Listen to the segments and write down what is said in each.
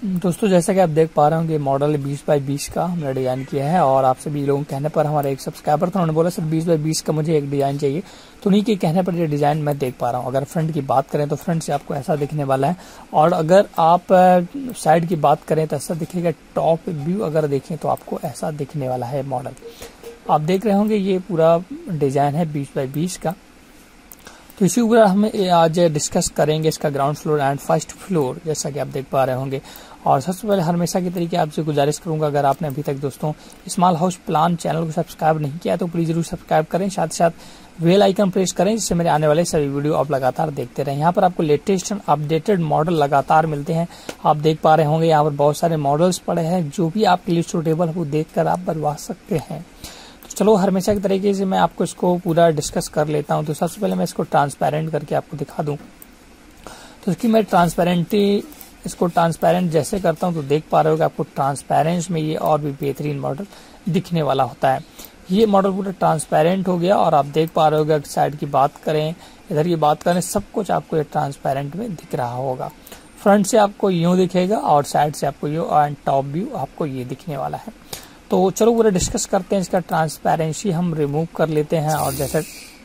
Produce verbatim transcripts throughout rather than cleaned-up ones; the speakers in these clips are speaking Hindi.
दोस्तों जैसा कि आप देख पा रहे होंगे मॉडल बीस बाई बीस का हमने डिजाइन किया है और आप सभी लोगों के कहने पर हमारे एक सब्सक्राइबर था, उन्होंने बोला सर बीस बाई बीस का मुझे एक डिजाइन चाहिए, तो उन्हीं के कहने पर ये डिजाइन मैं देख पा रहा हूँ। अगर फ्रंट की बात करें तो फ्रंट से आपको ऐसा दिखने वाला है और अगर आप साइड की बात करें तो ऐसा दिखेगा। टॉप व्यू अगर देखें तो आपको ऐसा दिखने वाला है मॉडल। आप देख रहे होंगे ये पूरा डिजाइन है बीस बाई बीस का। तो इसी ऊपर हम आज डिस्कस करेंगे इसका ground floor and first floor, जैसा कि आप देख पा रहे होंगे। और सबसे पहले हमेशा की तरीके आपसे गुजारिश करूंगा, अगर आपने अभी तक दोस्तों स्मॉल हाउस प्लान चैनल को सब्सक्राइब नहीं किया तो प्लीज जरूर सब्सक्राइब करें, साथ ही साथ बेल आइकन प्रेस करें जिससे मेरे आने वाले सभी वीडियो आप लगातार देखते रहें। यहाँ पर आपको लेटेस्ट एंड अपडेटेड मॉडल लगातार मिलते हैं। आप देख पा रहे होंगे यहाँ पर बहुत सारे मॉडल्स पड़े हैं, जो भी आपके लिए सूटेबल है वो देखकर आप बनवा सकते हैं। चलो हमेशा की तरीके से मैं आपको इसको पूरा डिस्कस कर लेता हूं। तो सबसे पहले मैं इसको ट्रांसपेरेंट करके आपको दिखा दूं। तो इसकी मैं ट्रांसपेरेंटी इसको ट्रांसपेरेंट जैसे करता हूं तो देख पा रहे हो कि आपको ट्रांसपेरेंस में ये और भी बेहतरीन मॉडल दिखने वाला होता है। ये मॉडल पूरा ट्रांसपेरेंट हो गया और आप देख पा रहे हो कि साइड की बात करें, इधर की बात करें, सब कुछ आपको ये ट्रांसपेरेंट में दिख रहा होगा। फ्रंट से आपको यूं दिखेगा और साइड से आपको यूं एंड टॉप व्यू आपको ये दिखने वाला है। तो चलो पूरा डिस्कस करते हैं। इसका ट्रांसपेरेंसी हम रिमूव कर लेते हैं और जैसे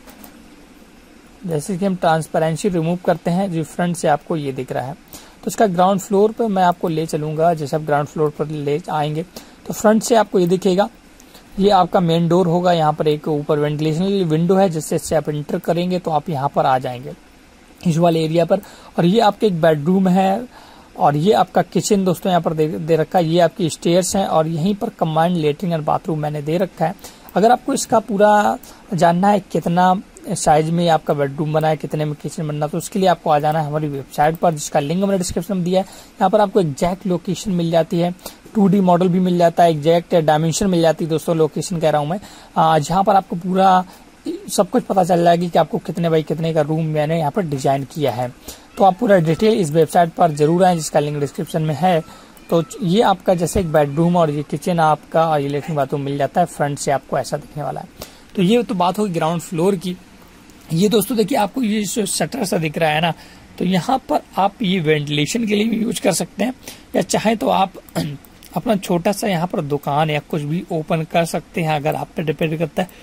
जैसे कि हम ट्रांसपेरेंसी रिमूव करते हैं जो फ्रंट से आपको ये दिख रहा है। तो इसका ग्राउंड फ्लोर पर मैं आपको ले चलूंगा। जैसे आप ग्राउंड फ्लोर पर ले आएंगे तो फ्रंट से आपको ये दिखेगा, ये आपका मेन डोर होगा। यहाँ पर एक ऊपर वेंटिलेशन विंडो है जिससे इससे आप एंटर करेंगे तो आप यहाँ पर आ जाएंगे इस वाले एरिया पर। और ये आपके एक बेडरूम है और ये आपका किचन दोस्तों यहाँ पर दे, दे रखा है। ये आपकी स्टेयर्स हैं और यहीं पर कंबाइंड लेटरिन और बाथरूम मैंने दे रखा है। अगर आपको इसका पूरा जानना है कितना साइज में आपका बेडरूम बना है, कितने में किचन बनना, तो उसके लिए आपको आ जाना है हमारी वेबसाइट पर, जिसका लिंक मैंने डिस्क्रिप्शन में दिया है। यहाँ पर आपको एग्जैक्ट लोकेशन मिल जाती है, टू डी मॉडल भी मिल जाता है, एग्जैक्ट डायमेंशन मिल जाती है दोस्तों, लोकेशन कह रहा हूँ मैं, जहाँ पर आपको पूरा सब कुछ पता चल जाएगी कि आपको कितने बाई कितने का रूम मैंने यहाँ पर डिजाइन किया है। तो आप पूरा डिटेल इस वेबसाइट पर जरूर आए जिसका लिंक डिस्क्रिप्शन में है। तो ये आपका जैसे एक बेडरूम और ये किचन आपका और ये लेटरिन बाथरूम मिल जाता है। फ्रंट से आपको ऐसा दिखने वाला है। तो ये तो बात होगी ग्राउंड फ्लोर की। ये दोस्तों देखिए आपको ये जो शटर सा दिख रहा है ना, तो यहाँ पर आप ये वेंटिलेशन के लिए भी यूज कर सकते हैं, या चाहे तो आप अपना छोटा सा यहाँ पर दुकान या कुछ भी ओपन कर सकते हैं, अगर आप पे डिपेंड करता है।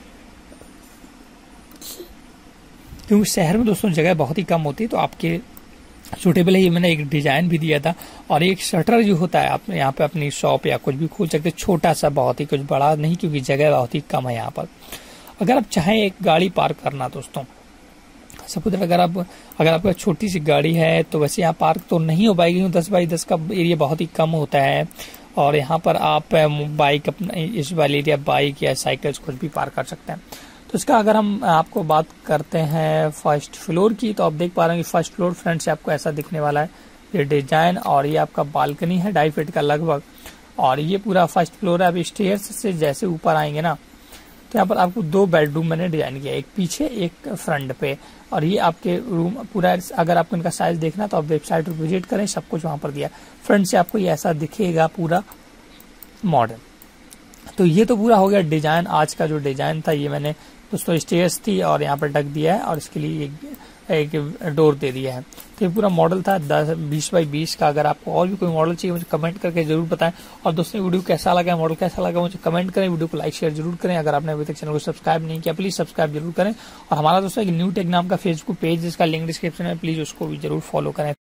क्योंकि शहर में दोस्तों जगह बहुत ही कम होती है तो आपके सूटेबल है। ये मैंने एक डिजाइन भी दिया था। और एक शटर जो होता है आप यहाँ पे अपनी शॉप या कुछ भी खोल सकते हैं, छोटा सा, बहुत ही कुछ बड़ा नहीं, क्योंकि जगह बहुत ही कम है यहाँ पर। अगर आप चाहें एक गाड़ी पार्क करना दोस्तों, सपोज अगर आप अगर आपका छोटी सी गाड़ी है तो वैसे यहाँ पार्क तो नहीं हो पाएगी, दस बाई दस का एरिया बहुत ही कम होता है। और यहाँ पर आप बाइक अपना इस वाले एरिया बाइक या साइकिल कुछ भी पार्क कर सकते हैं। तो इसका अगर हम आपको बात करते हैं फर्स्ट फ्लोर की, तो आप देख पा रहे हैं कि फर्स्ट फ्लोर फ्रंट से आपको ऐसा दिखने वाला है ये डिजाइन। और ये आपका बालकनी है ढाई फीट का लगभग, और ये पूरा फर्स्ट फ्लोर है। अब स्टेयर्स से जैसे ऊपर आएंगे ना तो यहाँ पर आपको दो बेडरूम मैंने डिजाइन किया, एक पीछे एक फ्रंट पे। और ये आपके रूम पूरा, अगर आपको इनका साइज देखना तो आप वेबसाइट पर विजिट करें, सब कुछ वहां पर दिया। फ्रंट से आपको ये ऐसा दिखेगा पूरा मॉडल। तो ये तो पूरा हो गया डिजाइन। आज का जो डिजाइन था ये मैंने दोस्तों स्टेयर्स थी और यहाँ पर ढक दिया है और इसके लिए एक, एक डोर दे दिया है। तो ये पूरा मॉडल था दस बीस बाई बीस का। अगर आपको और भी कोई मॉडल चाहिए मुझे कमेंट करके जरूर बताएं। और दोस्तों वीडियो कैसा लगा, मॉडल कैसा लगा मुझे कमेंट करें। वीडियो को लाइक शेयर जरूर करें। अगर आपने अभी तक चैनल को सब्सक्राइब नहीं किया प्लीज सब्सक्राइब जरूर करें। और हमारा दोस्तों एक न्यू टेक नाम का फेसबुक पेज जिसका लिंक डिस्क्रिप्शन में, प्लीज उसको भी जरूर फॉलो करें।